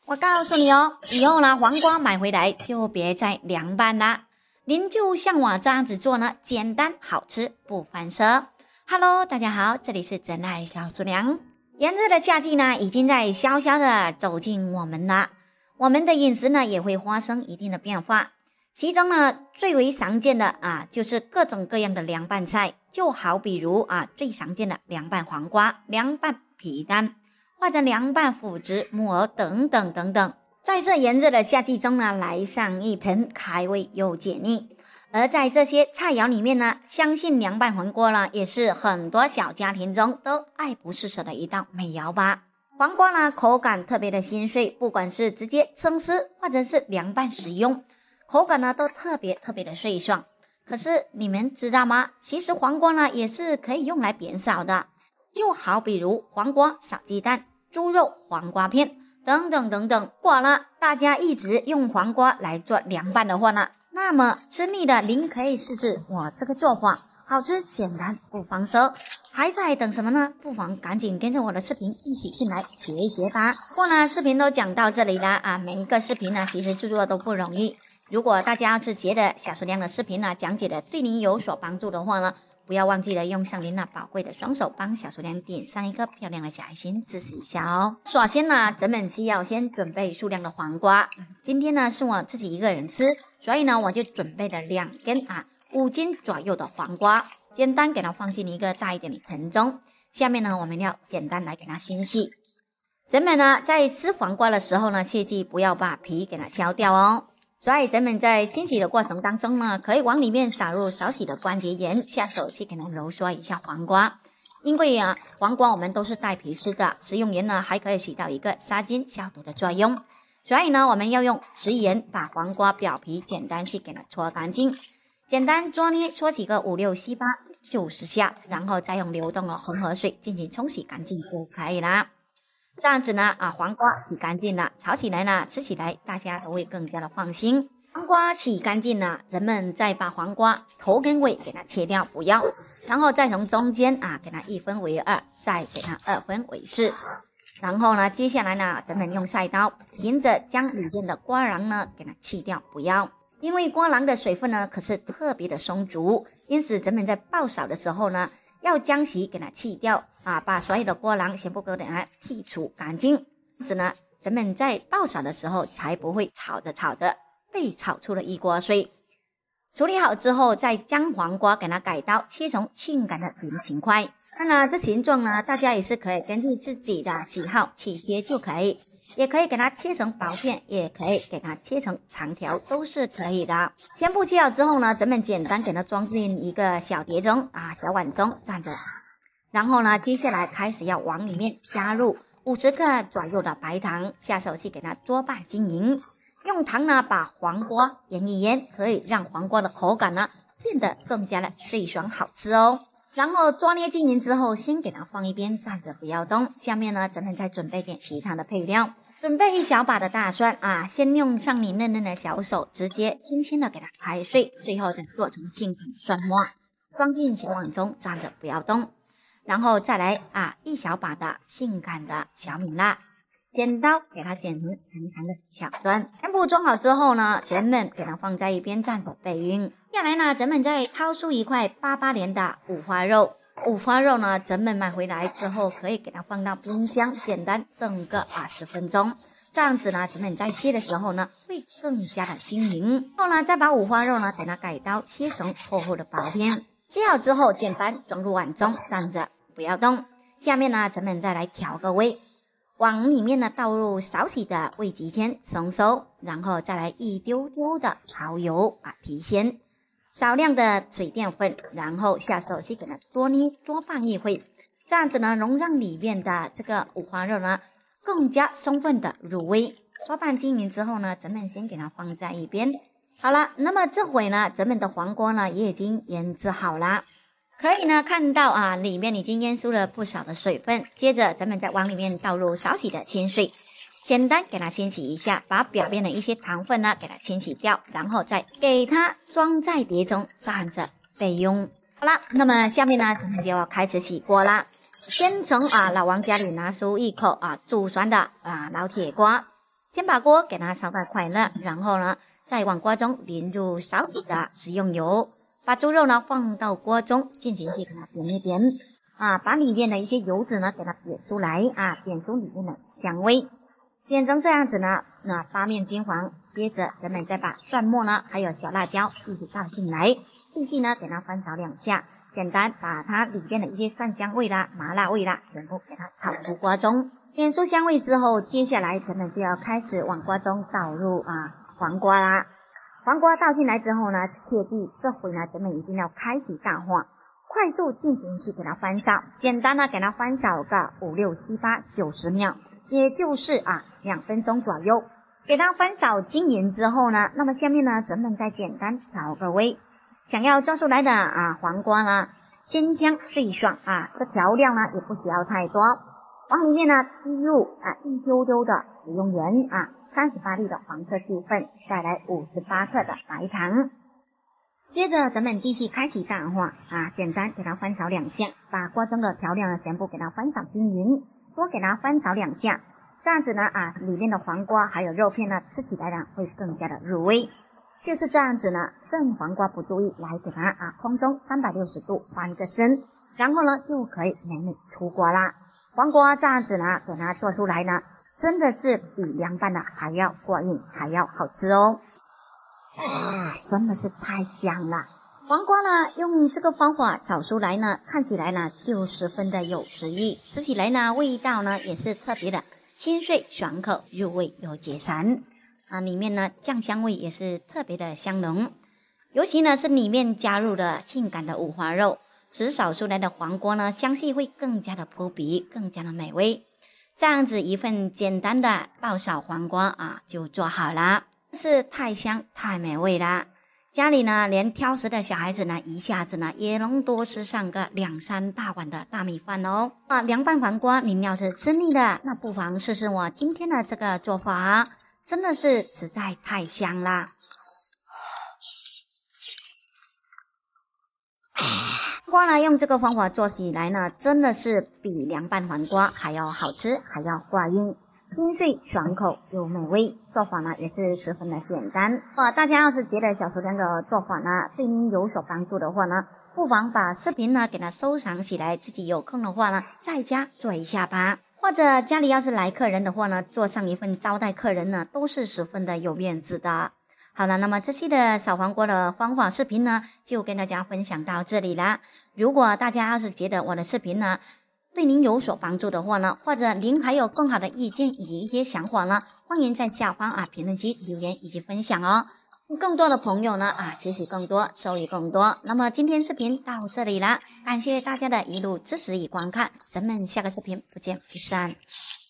我告诉你哦，以后呢，黄瓜买回来就别再凉拌啦。您就像我这样子做呢，简单好吃不翻车。Hello， 大家好，这里是真爱小厨娘。炎热的夏季呢，已经在悄悄的走进我们了。我们的饮食呢，也会发生一定的变化。其中呢，最为常见的就是各种各样的凉拌菜，就好比如最常见的凉拌黄瓜、凉拌皮蛋，或者凉拌腐殖、木耳等等等等。在这炎热的夏季中呢，来上一盆开胃又解腻。而在这些菜肴里面呢，相信凉拌黄瓜呢，也是很多小家庭中都爱不释手的一道美肴吧。黄瓜呢，口感特别的新脆，不管是直接生吃或者是凉拌食用，口感呢都特别的脆爽。可是你们知道吗？其实黄瓜呢也是可以用来煸炒的，就好比如黄瓜炒鸡蛋、猪肉黄瓜片等等等等。如果呢大家一直用黄瓜来做凉拌的话呢，那么吃腻的您可以试试我这个做法，好吃简单不翻车。还在等什么呢？不妨赶紧跟着我的视频一起进来学一学吧。不过呢，视频都讲到这里了每一个视频呢其实制作都不容易。如果大家要是觉得小厨娘的视频呢讲解的对您有所帮助的话呢，不要忘记了用上您那宝贵的双手帮小厨娘点上一个漂亮的小爱心支持一下哦。首先呢，咱们需要先准备数量的黄瓜。今天呢是我自己一个人吃，所以呢我就准备了2根5斤左右的黄瓜，简单给它放进一个大一点的盆中。下面呢我们要简单来给它清洗。咱们呢在吃黄瓜的时候呢，切记不要把皮给它削掉哦。所以咱们在清洗的过程当中呢，可以往里面撒入少许的关节盐，下手去给它揉刷一下黄瓜。因为黄瓜我们都是带皮吃的，食用盐呢还可以起到一个杀菌消毒的作用。所以呢，我们要用食盐把黄瓜表皮简单去给它搓干净，简单搓捏搓洗个5、6、7、8、90下，然后再用流动的恒河水进行冲洗干净就可以啦。这样子呢黄瓜洗干净了，炒起来呢吃起来大家都会更加的放心。黄瓜洗干净了，人们再把黄瓜头跟尾给它切掉不要，然后再从中间给它1分为2，再给它2分为4。然后呢，接下来呢，咱们用菜刀沿着将里面的瓜瓤呢给它去掉不要，因为瓜瓤的水分呢可是特别的充足，因此咱们在爆炒的时候呢，要将其给它去掉把所有的瓜瓤全部给它剔除干净。这样子呢，咱们在爆炒的时候才不会炒着被炒出了一锅水。处理好之后，再将黄瓜给它改刀切成性感的圆形块。当然这形状呢，大家也是可以根据自己的喜好去切就可以，也可以给它切成薄片，也可以给它切成长条，都是可以的。全部切好之后呢，咱们简单给它装进一个小碟中小碗中站着。然后呢，接下来开始要往里面加入50克左右的白糖，下手去给它多拌均匀。用糖呢把黄瓜腌一腌，可以让黄瓜的口感呢变得更加的脆爽好吃哦。然后抓捏均匀之后，先给它放一边站着不要动。下面呢，咱们再准备点其他的配料，准备1小把的大蒜先用上你嫩嫩的小手直接轻轻的给它拍碎，最后再做成性感的蒜末，装进小碗中站着不要动。然后再来1小把的性感的小米辣，剪刀给它剪成长长的小段。全部装好之后呢，咱们给它放在一边站着备用。接下来呢，咱们再掏出一块88年的五花肉。五花肉呢，咱们买回来之后可以给它放到冰箱，简单炖个10分钟。这样子呢，咱们在切的时候呢，会更加的均匀。后呢，再把五花肉呢给它改刀切成厚厚的薄片。切好之后，简单装入碗中，站着不要动。下面呢，咱们再来调个味，往里面呢倒入少许的味极鲜、生抽，然后再来一丢丢的蚝油提鲜，少量的水淀粉，然后下手去给它多捏多拌一会，这样子呢，能让里面的这个五花肉呢更加充分的入味。多拌均匀之后呢，咱们先给它放在一边。好了，那么这会呢，咱们的黄瓜呢也已经腌制好了。可以呢看到里面已经淹出了不少的水分。接着咱们再往里面倒入少许的清水，简单给它清洗一下，把表面的一些糖分呢给它清洗掉，然后再给它装在碟中站着备用。好了，那么下面呢咱们就要开始起锅啦。先从老王家里拿出一口注酸的老铁瓜， 先把锅给它烧到快热，然后呢，在碗锅中淋入少许的食用油，把猪肉呢放到锅中进行去给它煸一煸把里面的一些油脂呢给它煸出来煸出里面的香味。煸成这样子呢，那八面金黄。接着人们再把蒜末呢还有小辣椒一起倒进来，继续呢给它翻炒2下，简单把它里面的一些蒜香味啦、麻辣味啦全部给它炒出锅中。煸出香味之后，接下来人们就要开始往锅中倒入黄瓜啦。黄瓜倒进来之后呢，切记这回呢人们一定要开启大火，快速进行去给它翻炒，简单的给它翻炒个5、6、7、8、90秒，也就是2分钟左右。给它翻炒均匀之后呢，那么下面呢人们再简单调个味，想要做出来的黄瓜呢鲜香脆爽这调料呢也不需要太多，往里面呢滴入一丢丢的食用盐38粒的黄色细粉，再来58克的白糖。接着咱们继续开启大火简单给它翻炒2下，把锅中的调料呢全部给它翻炒均匀，多给它翻炒2下，这样子呢里面的黄瓜还有肉片呢吃起来呢会更加的入味。就是这样子呢，趁黄瓜不注意来给它空中360度翻个身，然后呢就可以美美出锅啦。黄瓜这样子呢给它做出来呢，真的是比凉拌的还要过瘾，还要好吃哦。真的是太香了。黄瓜呢用这个方法炒出来呢，看起来呢就十分的有食欲，吃起来呢味道呢也是特别的清脆爽口，入味又解馋里面呢酱香味也是特别的香浓，尤其呢是里面加入了性感的五花肉，使炒出来的黄瓜呢香气会更加的扑鼻，更加的美味。这样子一份简单的爆炒黄瓜就做好了，是太香太美味啦。家里呢连挑食的小孩子呢一下子呢也能多吃上个2、3大碗的大米饭哦。凉拌黄瓜您要是吃腻了，那不妨试试我今天的这个做法真的是实在太香啦。黄瓜呢用这个方法做起来呢，真的是比凉拌黄瓜还要好吃，还要过瘾，清脆爽口又美味，做法呢也是十分的简单。大家要是觉得小厨娘的做法呢对您有所帮助的话呢，不妨把视频呢给它收藏起来，自己有空的话呢在家做一下吧。或者家里要是来客人的话呢，做上一份招待客人呢都是十分的有面子的。好了，那么这期的炒黄瓜的方法视频呢就跟大家分享到这里啦。如果大家要是觉得我的视频呢对您有所帮助的话呢，或者您还有更好的意见以及一些想法呢，欢迎在下方评论区留言以及分享哦。更多的朋友呢学习更多，收益更多。那么今天视频到这里啦，感谢大家的一路支持与观看，咱们下个视频不见不散。